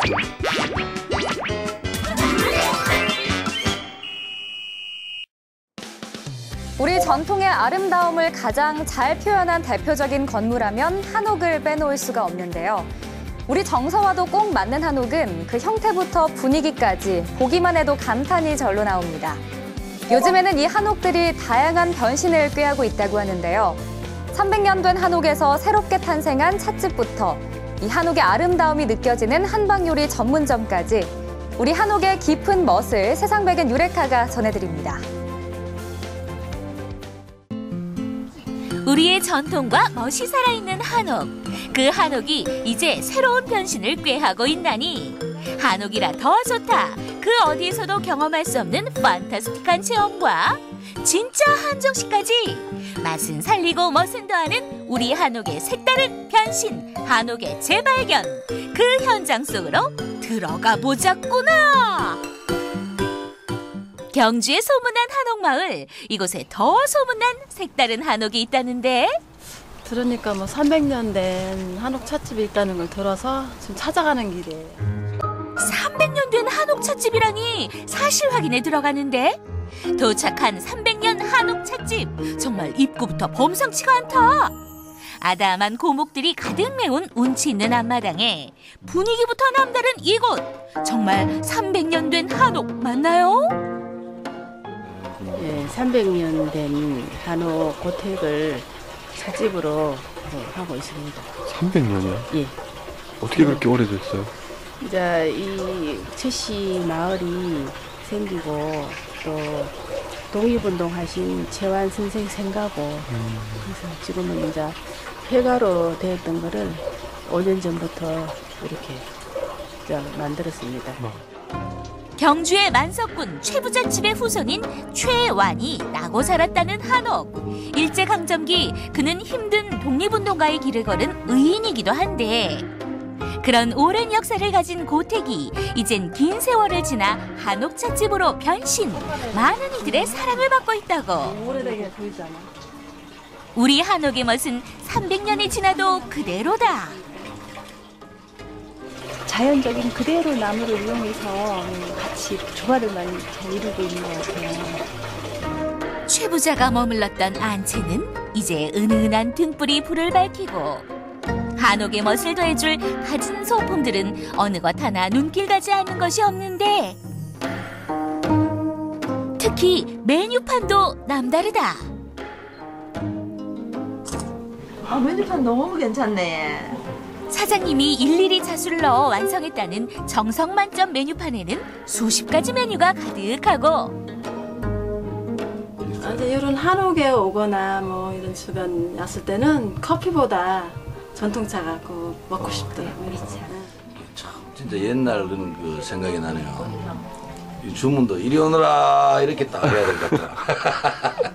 우리 전통의 아름다움을 가장 잘 표현한 대표적인 건물하면 한옥을 빼놓을 수가 없는데요. 우리 정서와도 꼭 맞는 한옥은 그 형태부터 분위기까지 보기만 해도 감탄이 절로 나옵니다. 요즘에는 이 한옥들이 다양한 변신을 꾀하고 있다고 하는데요. 300년 된 한옥에서 새롭게 탄생한 찻집부터 이 한옥의 아름다움이 느껴지는 한방요리 전문점까지 우리 한옥의 깊은 멋을 세상백엔 유레카가 전해드립니다. 우리의 전통과 멋이 살아있는 한옥. 그 한옥이 이제 새로운 변신을 꾀하고 있나니 한옥이라 더 좋다. 그 어디에서도 경험할 수 없는 판타스틱한 체험과 진짜 한정식까지 맛은 살리고 멋은 더하는 우리 한옥의 색다른 변신, 한옥의 재발견. 그 현장 속으로 들어가 보자꾸나. 경주의 소문난 한옥마을, 이곳에 더 소문난 색다른 한옥이 있다는데. 들으니까 뭐 300년 된 한옥 찻집이 있다는 걸 들어서 지금 찾아가는 길이에요. 300년 된 한옥 찻집이라니 사실 확인에 들어가는데 도착한 300년 한옥 찻집, 정말 입구부터 범상치가 않다. 아담한 고목들이 가득 메운 운치 있는 앞마당에 분위기부터 남다른 이곳, 정말 300년 된 한옥 맞나요? 예, 300년 된 한옥 고택을 찻집으로 하고 있습니다. 300년이요? 예. 어떻게 그렇게 오래됐어요? 이제 이 최씨 마을이 생기고 또 독립운동 하신 최완 선생 생가고 그래서 지금은 이제 폐가로 되었던 거를 5년 전부터 이렇게 이제 만들었습니다. 경주의 만석군 최부자 집의 후손인 최완이 나고 자랐다는 한옥. 일제강점기 그는 힘든 독립운동가의 길을 걸은 의인이기도 한데 그런 오랜 역사를 가진 고택이 이젠 긴 세월을 지나 한옥 찻집으로 변신. 많은 이들의 사랑을 받고 있다고. 오래되게 보이잖아. 우리 한옥의 멋은 300년이 지나도 그대로다. 자연적인 그대로 나무를 이용해서 같이 조화를 많이 잘 이루고 있는 것 같아요. 최부자가 머물렀던 안채는 이제 은은한 등불이 불을 밝히고 한옥의 멋을 더해줄 갖은 소품들은 어느 것 하나 눈길 가지 않는 것이 없는데 특히 메뉴판도 남다르다. 메뉴판 너무 괜찮네. 사장님이 일일이 자수를 넣어 완성했다는 정성 만점 메뉴판에는 수십 가지 메뉴가 가득하고 이제 이런 한옥에 오거나 뭐 이런 주변 왔을 때는 커피보다 전통차가 꼭 먹고 싶더라고요. 참 진짜 옛날 그런 그 생각이 나네요. 이 주문도 이리 오너라 이렇게 딱 해야 될 것 같다.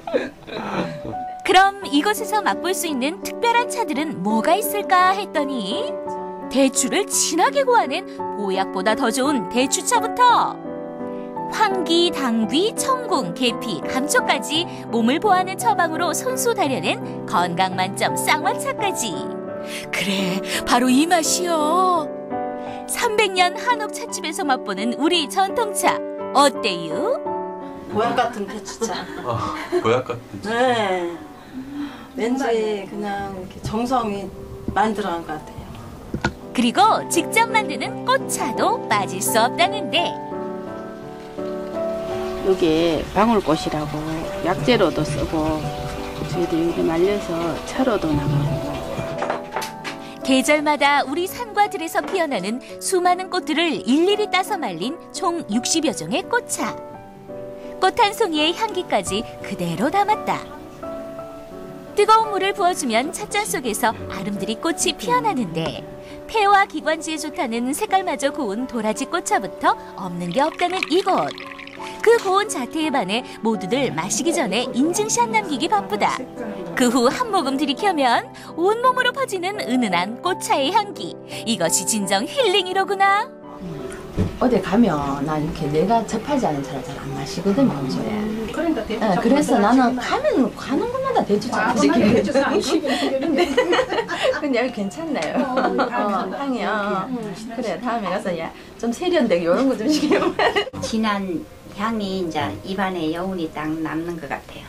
그럼 이곳에서 맛볼 수 있는 특별한 차들은 뭐가 있을까 했더니 대추를 진하게 고아낸 보약보다 더 좋은 대추차부터 황기, 당귀, 청궁, 계피, 감초까지 몸을 보호하는 처방으로 손수 다려낸 건강 만점 쌍화차까지. 그래, 바로 이 맛이요. 300년 한옥 찻집에서 맛보는 우리 전통차 어때요? 보약 같은 대추차. 보약 같은. 네. 왠지 그냥 이렇게 정성이 많이 들어간 것 같아요. 그리고 직접 만드는 꽃차도 빠질 수 없다는데 이게 방울꽃이라고 약재로도 쓰고 저희도 여기 말려서 차로도 나가고 계절마다 우리 산과 들에서 피어나는 수많은 꽃들을 일일이 따서 말린 총 60여 종의 꽃차. 꽃 한 송이의 향기까지 그대로 담았다. 뜨거운 물을 부어주면 찻잔 속에서 아름드리 꽃이 피어나는데 폐와 기관지에 좋다는 색깔마저 고운 도라지 꽃차부터 없는 게 없다는 이곳. 그 고운 자태에 반해 모두들 마시기 전에 인증샷 남기기 바쁘다. 그 후 한 모금 들이켜면 온몸으로 퍼지는 은은한 꽃차의 향기. 이것이 진정 힐링이로구나. 어디 가면 나 이렇게 내가 접하지 않은 차를 잘 안 마시거든 평소에. 그러니까 대추 네, 그래서 나는 가는 곳마다 대추차 시키는데 근데 여기 괜찮네요. 향이요. 그래 다음에 가서 좀 세련되게 이런 거 좀 시키면. 진한 향이 이제 입안에 여운이 딱 남는 것 같아요.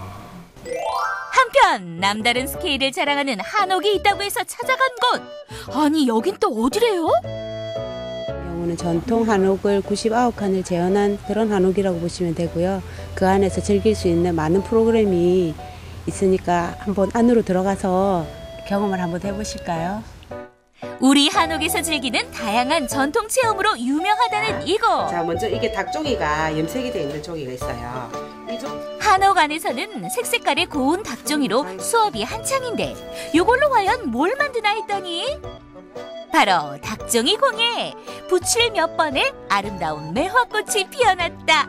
한편 남다른 스케일을 자랑하는 한옥이 있다고 해서 찾아간 곳. 아니 여긴 또 어디래요? 경우는 전통 한옥을 99칸을 재현한 그런 한옥이라고 보시면 되고요. 그 안에서 즐길 수 있는 많은 프로그램이 있으니까 한번 안으로 들어가서 경험을 한번 해보실까요? 우리 한옥에서 즐기는 다양한 전통 체험으로 유명하다는 이곳. 자, 먼저 이게 닭종이가 염색이 되어 있는 종이가 있어요. 한옥 안에서는 색색깔의 고운 닭종이로 수업이 한창인데 이걸로 과연 뭘 만드나 했더니 바로 닭종이 공예. 붓을 몇 번에 아름다운 매화꽃이 피어났다.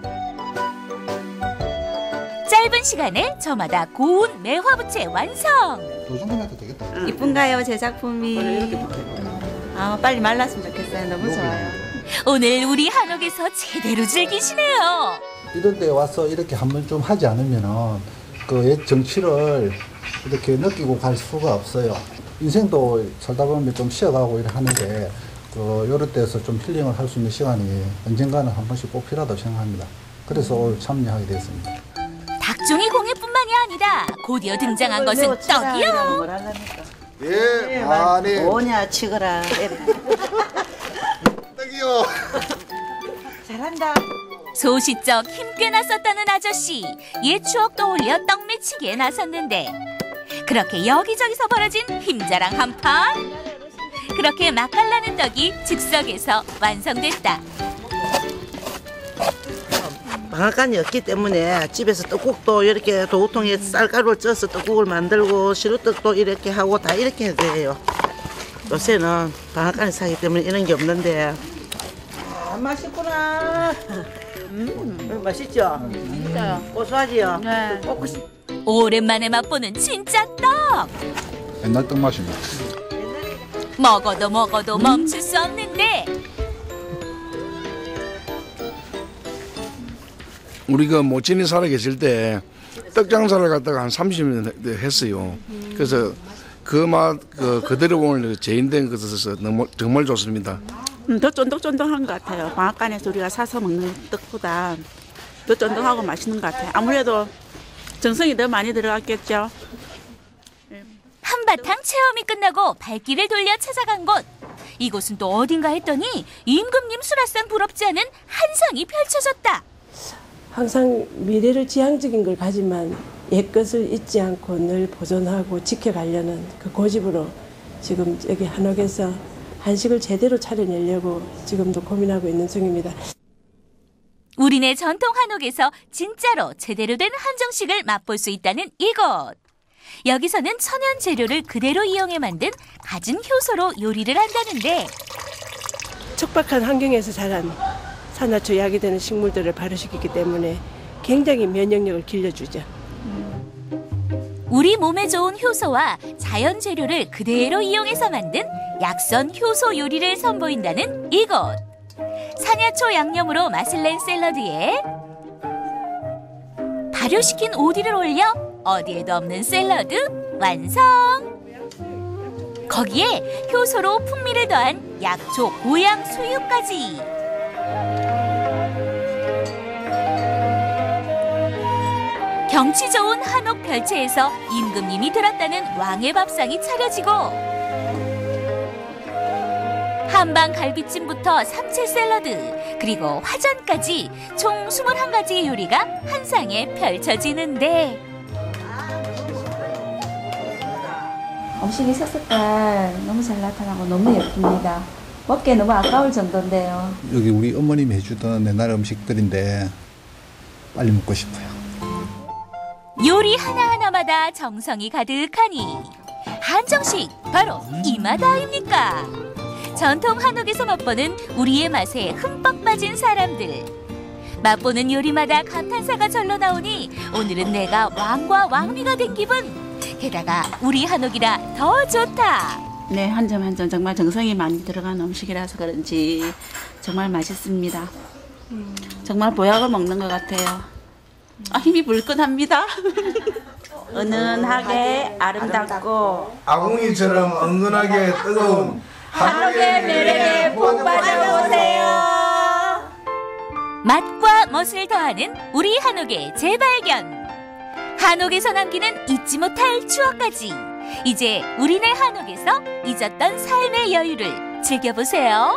짧은 시간에 저마다 고운 매화부채 완성. 이 정도면 해도 되겠다. 이쁜가요, 제 작품이? 빨리 말랐으면 좋겠어요. 너무 좋아요. 오늘 우리 한옥에서 제대로 즐기시네요. 이런 데 와서 이렇게 한번 좀 하지 않으면은 그 옛 정치를 이렇게 느끼고 갈 수가 없어요. 인생도 살다 보면 좀 쉬어가고 이렇게 하는데 이럴 때서 좀 힐링을 할 수 있는 시간이 언젠가는 한 번씩 꼭 필요하다고 생각합니다. 그래서 오늘 참여하게 됐습니다. 닭종이 공예뿐만이 아니라 곧이어 등장한 것은 떡이요. 예, 아니. 뭐냐 치거라. 떡이요. 잘한다. 소시적 힘께나 썼다는 아저씨. 옛 추억 떠올려 떡 매치기에 나섰는데 그렇게 여기저기서 벌어진 힘자랑 한판. 그렇게 맛깔나는 떡이 즉석에서 완성됐다. 방앗간이 없기 때문에 집에서 떡국도 이렇게 도우통에 쌀가루를 쪄서 떡국을 만들고 시루떡도 이렇게 하고 다 이렇게 해야 돼요. 요새는 방앗간에 사기 때문에 이런 게 없는데. 맛있구나. 맛있죠? 진짜요. 고소하지요? 네. 오랜만에 맛보는 진짜 떡. 옛날 떡 맛입니다. 먹어도 멈출 수 없는데 우리가 모친이 살아 계실 때 떡 장사를 갖다가 한 30년 했어요. 그래서 그 맛 그대로 오늘 재인된 것에서 너무 정말 좋습니다. 더 쫀득쫀득한 것 같아요. 방앗간에서 우리가 사서 먹는 떡보다 더 쫀득하고 맛있는 것 같아요. 아무래도 정성이 더 많이 들어갔겠죠. 한바탕 체험이 끝나고 발길을 돌려 찾아간 곳. 이곳은 또 어딘가 했더니 임금님 수라상 부럽지 않은 한상이 펼쳐졌다. 항상 미래를 지향적인 걸 가지만 옛것을 잊지 않고 늘 보존하고 지켜가려는 그 고집으로 지금 여기 한옥에서 한식을 제대로 차려내려고 지금도 고민하고 있는 중입니다. 우리네 전통 한옥에서 진짜로 제대로 된 한정식을 맛볼 수 있다는 이곳. 여기서는 천연 재료를 그대로 이용해 만든 갖은 효소로 요리를 한다는데 척박한 환경에서 자란 산화초 약이 되는 식물들을 발효시키기 때문에 굉장히 면역력을 길러주죠. 우리 몸에 좋은 효소와 자연 재료를 그대로 이용해서 만든 약선 효소 요리를 선보인다는 이곳. 산야초 양념으로 맛을 낸 샐러드에 발효시킨 오디를 올려 어디에도 없는 샐러드 완성! 거기에 효소로 풍미를 더한 약초 고양 수육까지. 경치 좋은 한옥 별채에서 임금님이 들었다는 왕의 밥상이 차려지고 한방 갈비찜부터 삼채 샐러드 그리고 화전까지 총 21가지의 요리가 한 상에 펼쳐지는데 음식이 색깔 너무 잘 나타나고 너무 예쁩니다. 먹기에 너무 아까울 정도인데요. 여기 우리 어머님이 해주던 옛날 음식들인데 빨리 먹고 싶어요. 요리 하나하나마다 정성이 가득하니 한정식 바로 이 맛 아닙니까? 전통 한옥에서 맛보는 우리의 맛에 흠뻑 빠진 사람들. 맛보는 요리마다 감탄사가 절로 나오니 오늘은 내가 왕과 왕비가 된 기분. 게다가 우리 한옥이라 더 좋다. 네, 한 점 한 점 정말 정성이 많이 들어간 음식이라서 그런지 정말 맛있습니다. 정말 보약을 먹는 것 같아요. 힘이 불끈합니다. 은은하게 아름답고 아궁이처럼 은근하게 뜨거운 한옥의 매력에 복 받아보세요. 맛과 멋을 더하는 우리 한옥의 재발견. 한옥에서 남기는 잊지 못할 추억까지. 이제 우리네 한옥에서 잊었던 삶의 여유를 즐겨보세요.